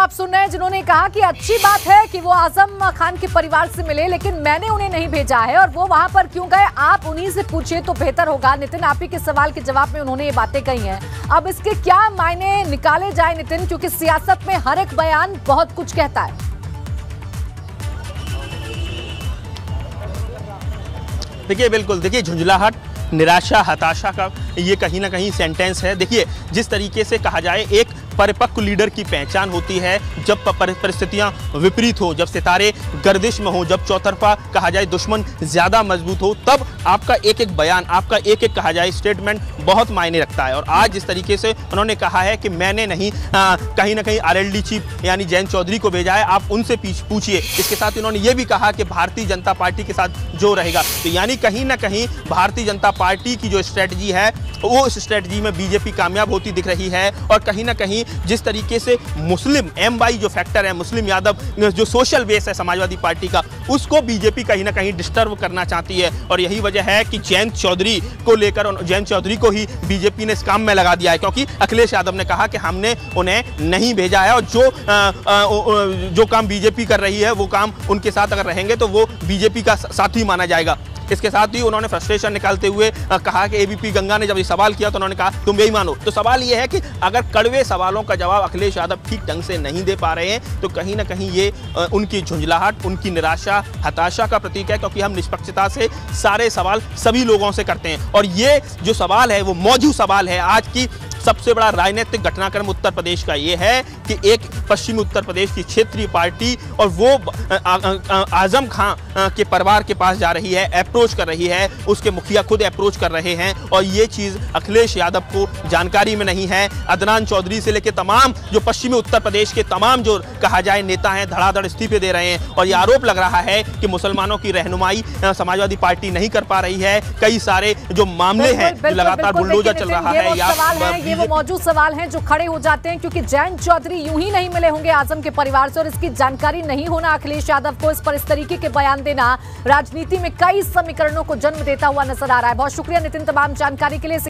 आप सुन रहे हैं जिन्होंने कहा कि अच्छी बात है कि वो आजम खान के परिवार से मिले, लेकिन मैंने उन्हें नहीं भेजा है और वो वहां पर क्यों गए आप उन्हीं से पूछिए तो बेहतर होगा। नितिन, आप ही के सवाल के जवाब में उन्होंने ये बातें कही हैं। अब इसके क्या मायने निकाले जाए नितिन, क्योंकि सियासत में हर एक बयान बहुत कुछ कहता है। देखिए, बिल्कुल, देखिए, झुंझलाहट, निराशा, हताशा का ये कहीं ना कहीं सेंटेंस है। देखिए, जिस तरीके से कहा जाए, एक परिपक्व लीडर की पहचान होती है जब परिस्थितियां विपरीत हो, जब सितारे गर्दिश में हो, जब चौतरफा कहा जाए दुश्मन ज्यादा मजबूत हो, तब आपका एक एक बयान, आपका एक एक कहा जाए स्टेटमेंट बहुत मायने रखता है। और आज जिस तरीके से उन्होंने कहा है कि मैंने नहीं कहीं ना कहीं आरएलडी चीफ यानी जयंत चौधरी को भेजा है, आप उनसे पूछिए। इसके साथ उन्होंने ये भी कहा कि भारतीय जनता पार्टी के साथ जो रहेगा, तो यानी कहीं ना कहीं भारतीय जनता पार्टी की जो स्ट्रेटजी है वो इस स्ट्रेटजी में बीजेपी कामयाब होती दिख रही है। और कहीं ना कहीं जिस तरीके से मुस्लिम एमवाई जो फैक्टर है, मुस्लिम यादव जो सोशल बेस है समाजवादी पार्टी का, उसको बीजेपी कहीं ना कहीं डिस्टर्ब करना चाहती है। और यही वजह है कि जयंत चौधरी को लेकर, जयंत चौधरी को ही बीजेपी ने इस काम में लगा दिया है, क्योंकि अखिलेश यादव ने कहा कि हमने उन्हें नहीं भेजा है और जो काम बीजेपी कर रही है वो काम उनके साथ अगर रहेंगे तो वो बीजेपी का साथी माना जाएगा। इसके साथ ही उन्होंने फ्रस्ट्रेशन निकालते हुए कहा कि एबीपी गंगा ने जब ये सवाल किया तो उन्होंने कहा तुम यही मानो। तो सवाल ये है कि अगर कड़वे सवालों का जवाब अखिलेश यादव ठीक ढंग से नहीं दे पा रहे हैं तो कहीं ना कहीं ये उनकी झुंझलाहट, उनकी निराशा, हताशा का प्रतीक है, क्योंकि हम निष्पक्षता से सारे सवाल सभी लोगों से करते हैं। और ये जो सवाल है वो मौजूद सवाल है। आज की सबसे बड़ा राजनीतिक घटनाक्रम उत्तर प्रदेश का ये है कि एक पश्चिमी उत्तर प्रदेश की क्षेत्रीय पार्टी और वो आजम खान के परिवार के पास जा रही है, अप्रोच कर रही है, उसके मुखिया खुद अप्रोच कर रहे हैं और ये चीज़ अखिलेश यादव को जानकारी में नहीं है। अदनान चौधरी से लेकर तमाम जो पश्चिमी उत्तर प्रदेश के तमाम जो कहा जाए नेता हैं धड़ाधड़ इस्तीफे दे रहे हैं और ये आरोप लग रहा है कि मुसलमानों की रहनुमाई समाजवादी पार्टी नहीं कर पा रही है। कई सारे जो मामले हैं जो लगातार बुलडोजर चल रहा है, ये वो मौजूद सवाल हैं जो खड़े हो जाते हैं, क्योंकि जयंत चौधरी यूं ही नहीं मिले होंगे आजम के परिवार से और इसकी जानकारी नहीं होना अखिलेश यादव को, इस पर इस तरीके के बयान देना राजनीति में कई समीकरणों को जन्म देता हुआ नजर आ रहा है। बहुत शुक्रिया नितिन तमाम जानकारी के लिए।